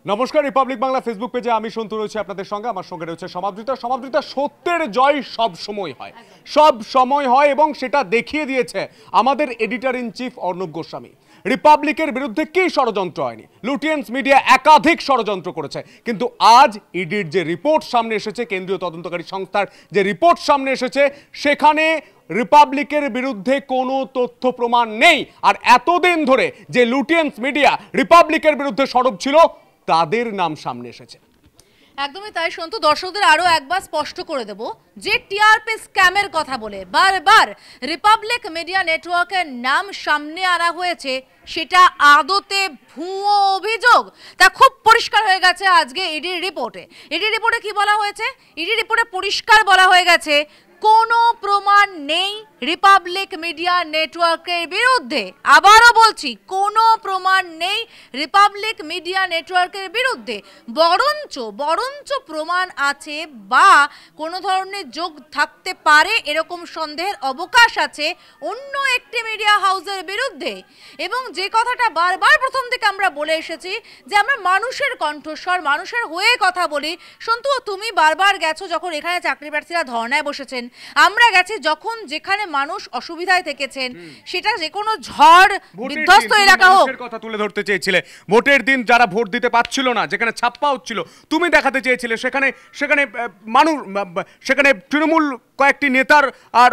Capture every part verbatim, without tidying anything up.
নমস্কার, Republic Bangla Facebook পেজে আমি সন্তু রয়েছে আপনাদের সঙ্গে। আমার সঙ্গে রয়েছে সমাদৃতা। সমাদৃতা, সত্যের জয় সব সময় হয়, সব সময় হয় এবং সেটা দেখিয়ে দিয়েছে আমাদের editor in chief Arnab Goswami. রিপাবলিকের বিরুদ্ধে কি ষড়যন্ত্র হয়নি? লুটিয়েন্স মিডিয়া একাধিক ষড়যন্ত্র করেছে, কিন্তু আজ ইডির যে রিপোর্ট সামনে এসেছে, কেন্দ্রীয় তদন্তকারী সংস্থার যে রিপোর্ট সামনে এসেছে, সেখানে রিপাবলিকের বিরুদ্ধে কোনো তথ্য প্রমাণ নেই। আর এতদিন ধরে যে লুটিয়েন্স মিডিয়া রিপাবলিকের বিরুদ্ধে সরব ছিল, তাদের নাম সামনে এসেছে। একদমই তাই সন্তু। দর্শকদের আরো একবার স্পষ্ট করে দেব যে টিআরপি স্ক্যামের কথা বলে বারবার রিপাবলিক মিডিয়া নেটওয়ার্কের নাম সামনে আনা হয়েছে, সেটা আদতে ভুয়ো অভিযোগ। তা খুব পরিষ্কার হয়ে গেছে আজকে ইডির রিপোর্টে। ইডি রিপোর্টে কি বলা হয়েছে? ইডি রিপোর্টে পরিষ্কার বলা হয়ে গেছে কোনো প্রমাণ নেই রিপাবলিক মিডিয়া নেটওয়ার্কের বিরুদ্ধে। আবারও বলছি, কোনো প্রমাণ নেই রিপাবলিক মিডিয়া নেটওয়ার্কের বিরুদ্ধে। বরঞ্চ বরঞ্চ প্রমাণ আছে বা কোনো ধরনের যোগ থাকতে পারে এরকম সন্দেহের অবকাশ আছে অন্য একটি মিডিয়া হাউসের বিরুদ্ধে। এবং যে কথাটা বারবার প্রথম থেকে আমরা বলে এসেছি যে আমরা মানুষের কণ্ঠস্বর, মানুষের হয়ে কথা বলি। সন্তু, তুমি বারবার গেছো যখন এখানে চাকরি প্রার্থীরা ধর্নায় বসেছেন, আমরা গেছি যখন যেখানে মানুষ অসুবিধায় থেকেছেন, সেটা যে কোনো ঝড় বিধ্বস্ত এলাকা হোক। কথা তুলে ধরতে চেয়েছিলে ভোটের দিন যারা ভোট দিতে পারছিল না, যেখানে ছাপ্পা হচ্ছিল, তুমি দেখাতে চেয়েছিলে সেখানে সেখানে মানুষ, সেখানে তৃণমূল কয়েকটি নেতার আর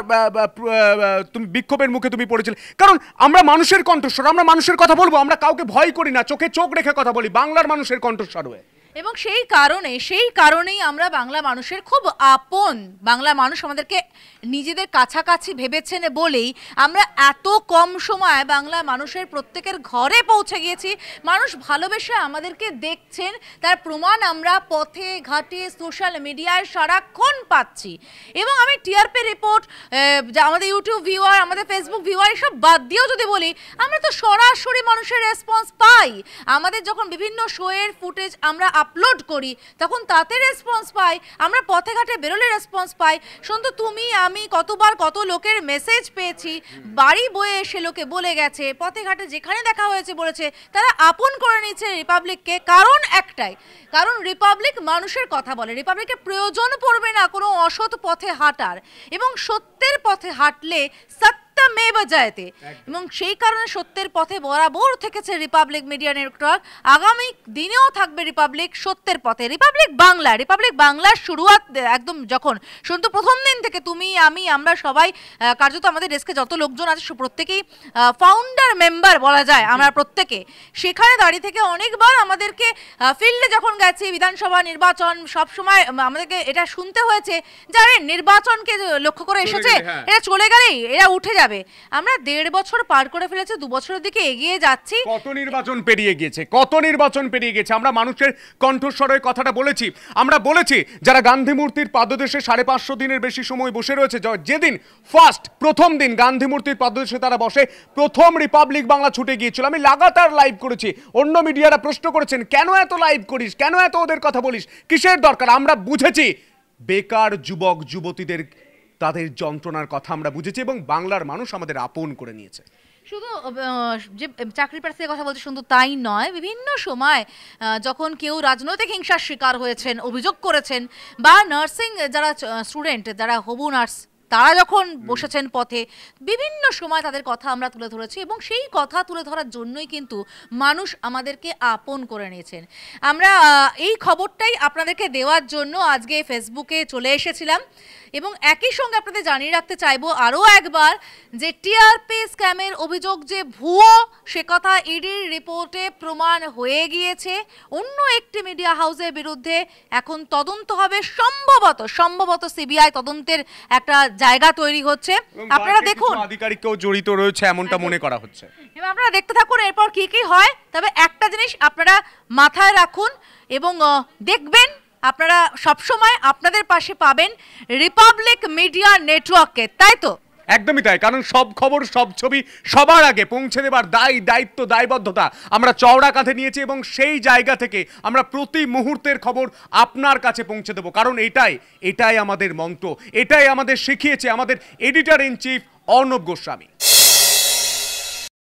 তুমি বিক্ষোভের মুখে তুমি পড়েছিলে। কারণ আমরা মানুষের কণ্ঠস্বর, আমরা মানুষের কথা বলবো, আমরা কাউকে ভয় করি না, চোখে চোখ রেখে কথা বলি বাংলার মানুষের কণ্ঠস্বর হয়ে। এবং সেই কারণে সেই কারণেই আমরা বাংলা মানুষের খুব আপন, বাংলা মানুষ আমাদেরকে নিজেদের কাছাকাছি ভেবেছেন বলেই আমরা এত কম সময় বাংলা মানুষের প্রত্যেকের ঘরে পৌঁছে গিয়েছি। মানুষ ভালোবেসে আমাদেরকে দেখছেন, তার প্রমাণ আমরা পথে ঘাটে সোশ্যাল মিডিয়ায় সারাক্ষণ পাচ্ছি। এবং আমি টিআরপি রিপোর্ট, আমাদের ইউটিউব ভিউয়ার, আমাদের ফেসবুক ভিউয়ার, এসব বাদ দিয়েও যদি বলি, আমরা তো সরাসরি মানুষের রেসপন্স পাই। আমাদের যখন বিভিন্ন শোয়ের ফুটেজ আমরা আপলোড করি তখন তাতে রেসপন্স পাই, আমরা পথে ঘাটে বেরোলে রেসপন্স পাই। শুধু তুমি আমি কতবার কত লোকের মেসেজ পেয়েছি, বাড়ি বয়ে এসে লোকে বলে গেছে, পথে ঘাটে যেখানে দেখা হয়েছে বলেছে, তারা আপন করে নিয়েছে রিপাবলিককে। কারণ একটাই, কারণ রিপাবলিক মানুষের কথা বলে। রিপাবলিকের প্রয়োজন পড়বে না কোনো অসৎ পথে হাঁটার, এবং সত্যের পথে হাঁটলে সত্য মেয়ে বাজায়তে। এবং সেই কারণে সত্যের পথে বরাবর থেকেছে রিপাবলিক মিডিয়া নেটওয়ার্ক, আগামী দিনেও থাকবে রিপাবলিক সত্যের পথে। রিপাবলিক বাংলা, রিপাবলিক বাংলার শুরুয়াত একদম যখন শুনতো প্রথম দিন থেকে, তুমি আমি আমরা সবাই কার্যত আমাদের ডেস্কে যত লোকজন আছে প্রত্যেকেই ফাউন্ডার মেম্বার বলা যায় আমরা প্রত্যেকে। সেখানে দাঁড়িয়ে থেকে অনেকবার আমাদেরকে ফিল্ডে যখন গেছি, বিধানসভা নির্বাচন, সবসময় আমাদেরকে এটা শুনতে হয়েছে যে আরে নির্বাচনকে লক্ষ্য করে এসেছে, এটা চলে গেলেই এরা উঠে যাবে। আমরা দেড় বছর পার করে ফেলেছি, দু বছরের দিকে এগিয়ে যাচ্ছি। কত নির্বাচন পেরিয়ে গেছে, কত নির্বাচন পেরিয়ে গেছে। আমরা মানুষের কণ্ঠস্বরের কথাটা বলেছি, আমরা বলেছি যারা গান্ধী মূর্তির পাদদেশে সাড়ে পাঁচশো দিনের বেশি সময় বসে রয়েছে, যেদিন ফার্স্ট প্রথম দিন গান্ধী মূর্তির পাদদেশে তারা বসে, প্রথম রিপাবলিক বাংলা ছুটে গিয়েছিল। আমি লাগাতার লাইভ করেছি, অন্য মিডিয়ারা প্রশ্ন করেছেন কেন এত লাইভ করিস, কেন এত ওদের কথা বলিস, কিসের দরকার। আমরা বুঝেছি বেকার যুবক যুবতীদের তাদের যন্ত্রণার কথা আমরা বুঝেছি, এবং বাংলার মানুষ আমাদের আপন করে নিয়েছে। শুধু যে চাকরি প্রার্থীদের কথা বলতে শুধু তাই নয়, বিভিন্ন সময় যখন কেউ রাজনৈতিক হিংসার শিকার হয়েছেন, অভিযোগ করেছেন, বা নার্সিং যারা স্টুডেন্ট, যারা হবু নার্স, তারা যখন বসেছেন পথে, বিভিন্ন সময় তাদের কথা আমরা তুলে ধরেছি, এবং সেই কথা তুলে ধরার জন্যই কিন্তু মানুষ আমাদেরকে আপন করে নিয়েছেন। আমরা এই খবরটাই আপনাদেরকে দেওয়ার জন্য আজকে ফেসবুকে চলে এসেছিলাম, এবং একই সঙ্গে আপনাদের জানিয়ে রাখতে চাইবো আরও একবার যে টিআরপি স্ক্যামের অভিযোগ যে ভুয়ো, সে কথা ইডির রিপোর্টে প্রমাণ হয়ে গিয়েছে। অন্য একটি মিডিয়া হাউসের বিরুদ্ধে এখন তদন্ত হবে, সম্ভবত সম্ভবত সিবিআই তদন্তের একটা জায়গা তৈরি হচ্ছে। আপনারা দেখুন, আধিকারিকও জড়িত রয়েছে এমনটা মনে করা হচ্ছে, এবং আপনারা দেখতে থাকুন এরপর কি কি হয়। তবে একটা জিনিস আপনারা মাথায় রাখুন এবং দেখবেন, আপনারা সবসময় আপনাদের পাশে পাবেন রিপাবলিক মিডিয়া নেটওয়ার্ককে, তাই তো? একদমই তাই, কারণ সব খবর, সব ছবি সবার আগে পৌঁছে দেবার দায়, দায়িত্ব, দায়বদ্ধতা আমরা চওড়া কাঁধে নিয়েছি, এবং সেই জায়গা থেকে আমরা প্রতি মুহূর্তের খবর আপনার কাছে পৌঁছে দেব। কারণ এটাই এটাই আমাদের মন্ত্র, এটাই আমাদের শিখিয়েছে আমাদের editor in chief Arnab Goswami.